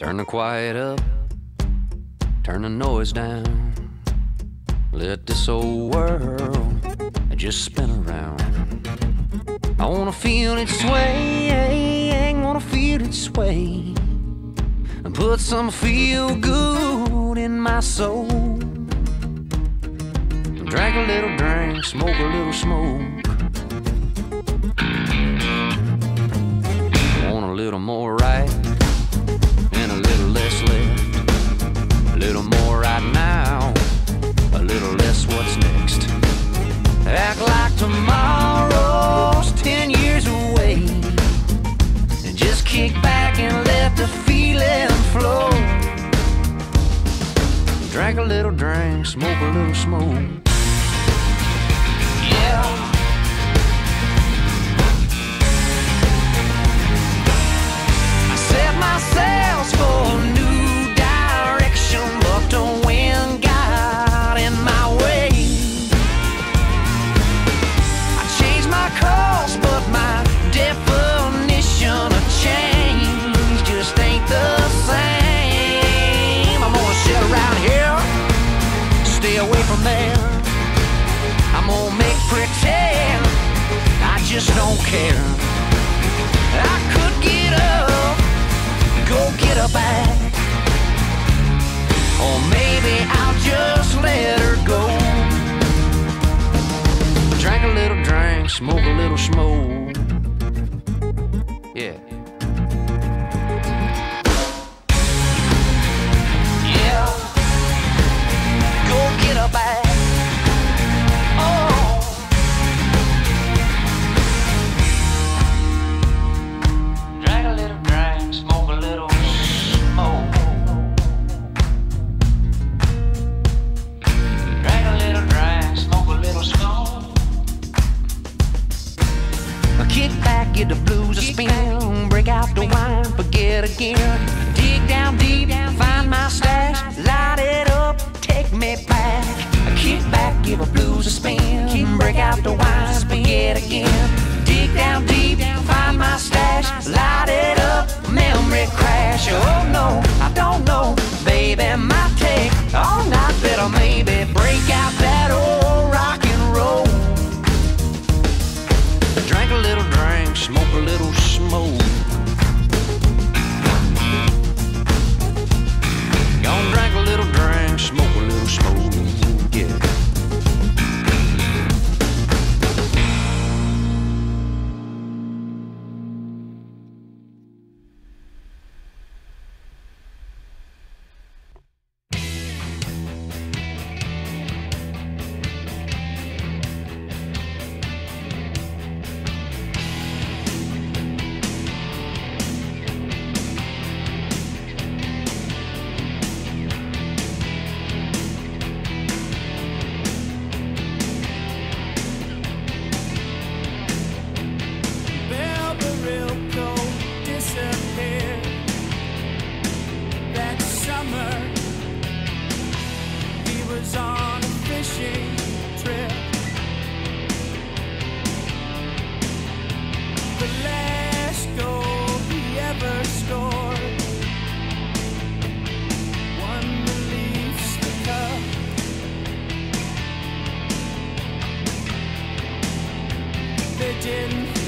Turn the quiet up, turn the noise down. Let this old world just spin around. I wanna feel it sway, wanna feel it sway, and put some feel good in my soul. Drink a little drink, smoke a little smoke. Want a little more right and a little less left. A little more right now, a little less what's next. Act like tomorrow's 10 years away, and just kick back and let the feeling flow. Drink a little drink, smoke a little smoke. Yeah. I set my sails for a new direction, but the wind got in my way. I changed my course, but my definition of change just ain't the same. I'm gonna sit around here, stay away from there. I'm gonna make pretend I just don't care. I could get up, go get her back, or maybe I'll just let her go. Drink a little drink, smoke a little smoke. Yeah. Yeah. Go get her back. Get the blues a spin, break out the wine, forget again. Dig down deep, find my stash, light it up, take me back. Kick back, give the blues a spin, break out the wine, forget again. Dig down deep, find my stash, light it up, memory crash. Oh no, I don't know, baby, might take all night, better maybe break out that old rock and roll. Drink a little drink, smoke a little smoke. Gonna drink a little drink, smoke a little smoke. Yeah. Didn't